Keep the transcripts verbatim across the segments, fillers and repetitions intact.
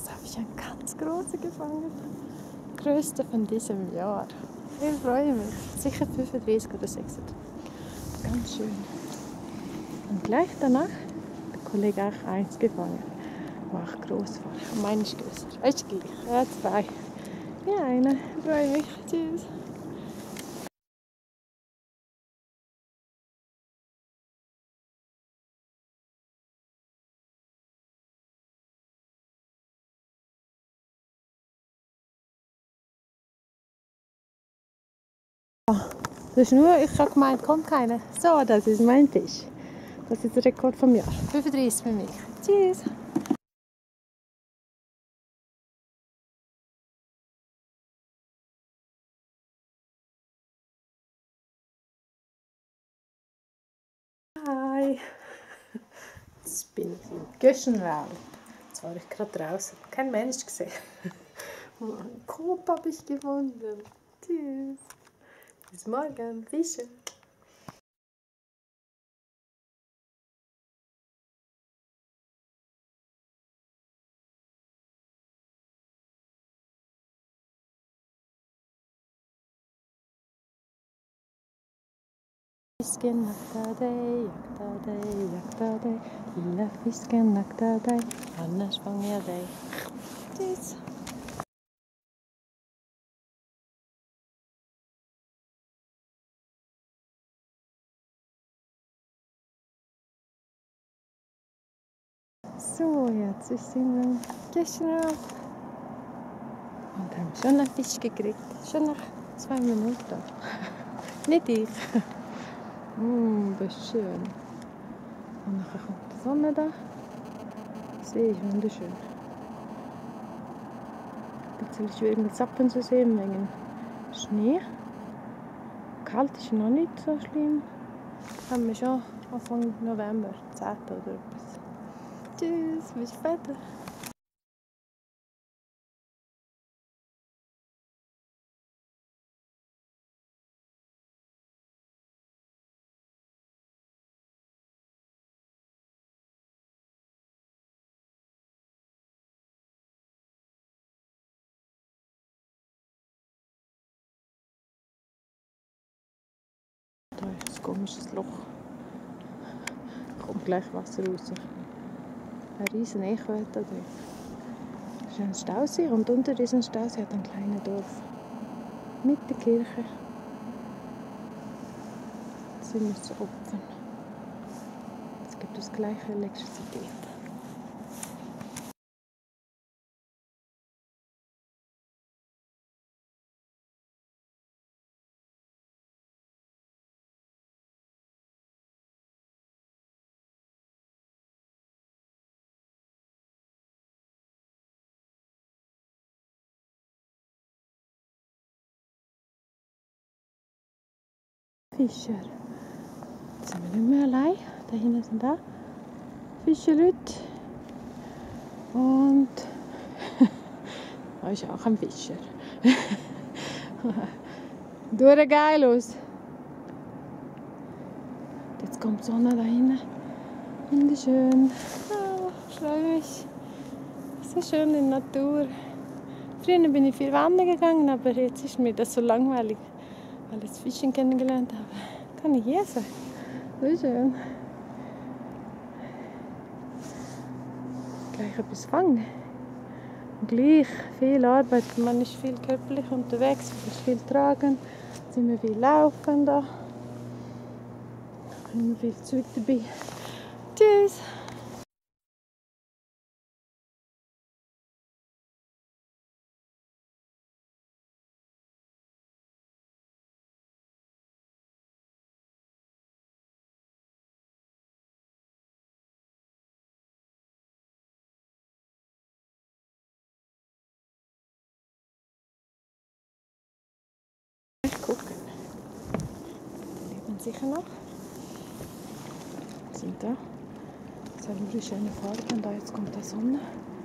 Jetzt habe ich einen ganz großen gefangen. Größter von diesem Jahr. Ich freue mich. Sicher fünfunddreißig oder sechsunddreißig. Ganz schön. Und gleich danach hat der Kollege auch eins gefangen. Der auch gross war. Und meiner ist grösser. Es ist gleich. Ja, zwei. Ja, einer. Ich freue mich. Tschüss. Das ist nur, ich habe gemeint, kommt keiner. So, das ist mein Fisch. Das ist der Rekord vom Jahr. fünfunddreißig für mich. Tschüss. Hi. Jetzt bin ich im Göschenraum. Jetzt war ich gerade draußen. Kein Mensch gesehen. Einen Kopf habe ich gefunden. Tschüss. Bis morgen. Fische. Fisken naktadej, jaktadej, jaktadej. Lilla fisken naktadej, annars fångar jag dig. Tschüss. So, jetzt ist in den Göschenraum. Und haben schon einen Fisch gekriegt. Schon nach zwei Minuten. Nicht ich. Mm, das ist schön. Und nachher kommt die Sonne da. Der See ist wunderschön. Ein bisschen schwierig mit Sappen zu sehen wegen Schnee. Kalt ist noch nicht so schlimm. Haben wir schon Anfang November, zehnten oder etwas. Tschüss, bis später. Da ist ein komisches Loch. Da kommt gleich Wasser raus. Ein riesen Echo hat da drin. Das ist ein Stausee und unter diesem Stausee hat ein kleines Dorf. Mit der Kirche. Sie müssen opfern. Es gibt das gleiche Elektrizität. Fischer. Jetzt sind wir nicht mehr allein. Da hinten sind auch Fischerleute. Und da ist auch ein Fischer. Sieht geil aus. Jetzt kommt die Sonne da hinten. Wunderschön. Oh, ich freue mich. So schön in der Natur. Früher bin ich viel wandern gegangen, aber jetzt ist mir das so langweilig, weil ich das Fischen kennengelernt habe. Kann ich hier sein? So schön. Gleich etwas fangen. Und gleich viel Arbeit. Man ist viel körperlich unterwegs, muss viel tragen, sind wir viel laufen da. Immer viel Zeug dabei. Tschüss! Gucken. Die leben sicher noch. Sind da. Jetzt haben wir schöne Farben. Da jetzt kommt die Sonne.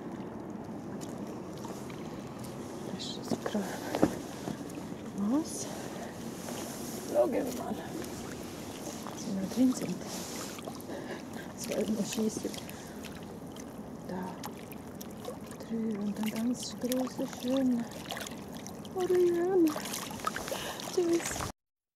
Das ist das gerade was. Schauen wir mal, dass wir noch drin sind. Jetzt werden wir schießen. Da. früh und ein ganz großer, schöner Orion. Tschüss.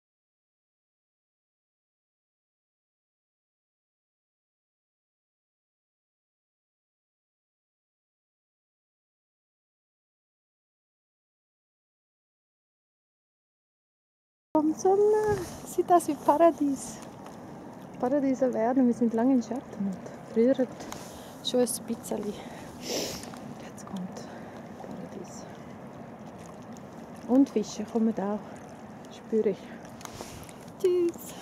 Vom Sommer sieht das wie Paradies. Paradiese werden, wir sind lange im Schatten und früher schon ein bisschen. Jetzt kommt Paradies. Und Fische kommen auch, spüre ich. Tschüss.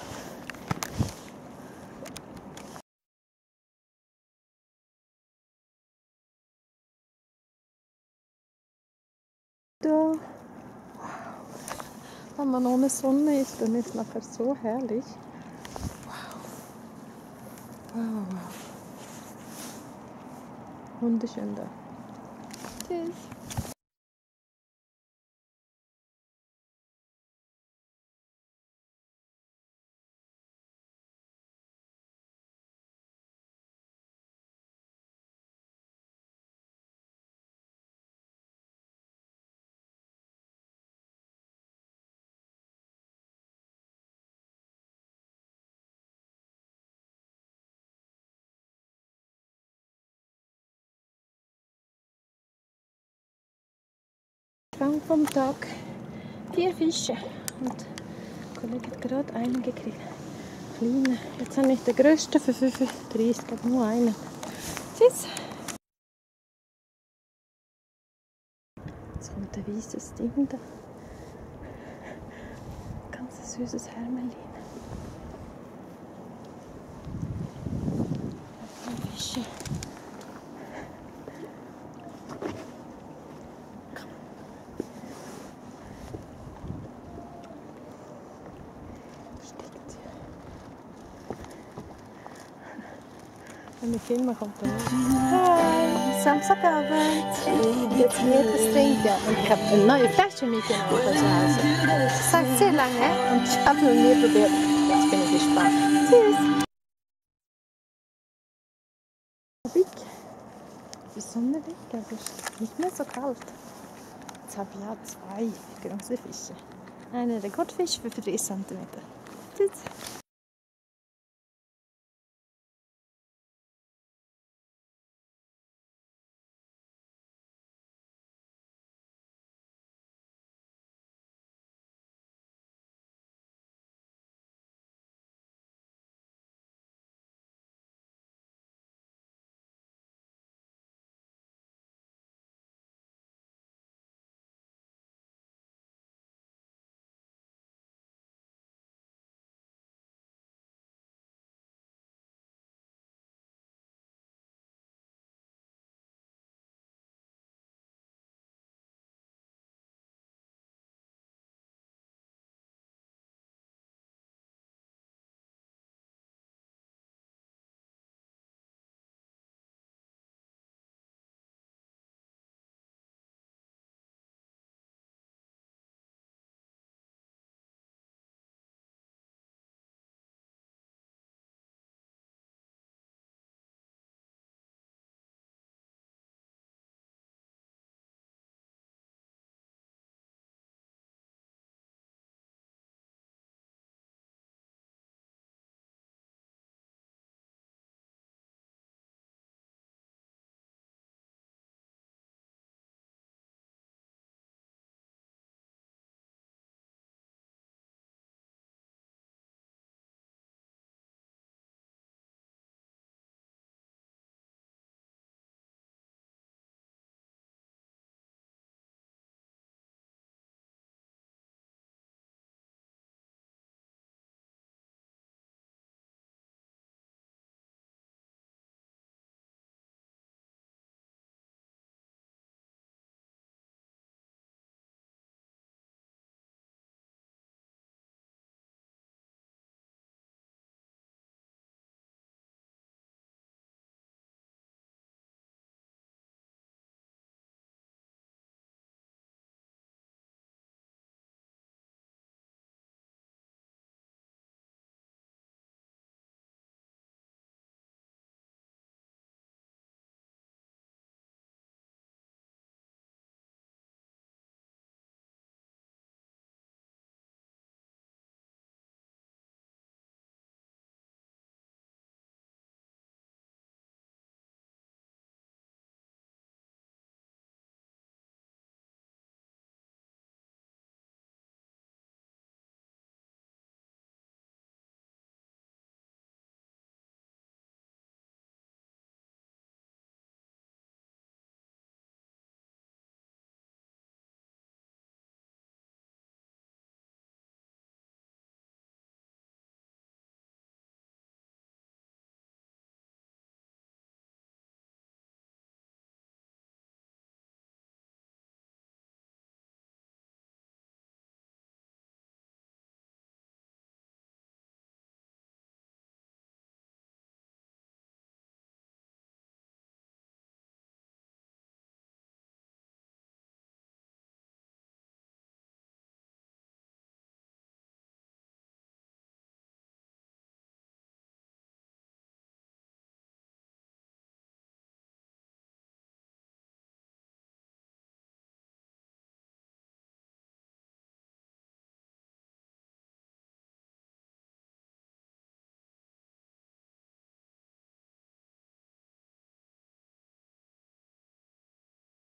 Da. Wenn man ohne Sonne ist, dann ist es nachher so herrlich. Wow. Wow, wow. Wunderschön da. Tschüss. Fang vom Tag vier Fische und der Kollege hat gerade einen gekriegt. Kleine. Jetzt habe ich den grössten für fünfunddreißig, aber nur einen. Tschüss! Jetzt kommt ein weißes Ding da. Ganz süßes Hermelin. Fische. Wenn ich filme, kommt er nicht. Hi, Samstagabend. Jetzt geht es trinken. Und ich habe eine neue Flasche mitgenommen von zu Hause. Das sagt sehr lange und ich habe noch nie probiert. Jetzt bin ich gespannt. Tschüss. Weg. Die Sonne weg, aber es ist nicht mehr so kalt. Jetzt habe ich ja zwei große Fische. Einen Rekordfisch für drei Zentimeter. Tschüss.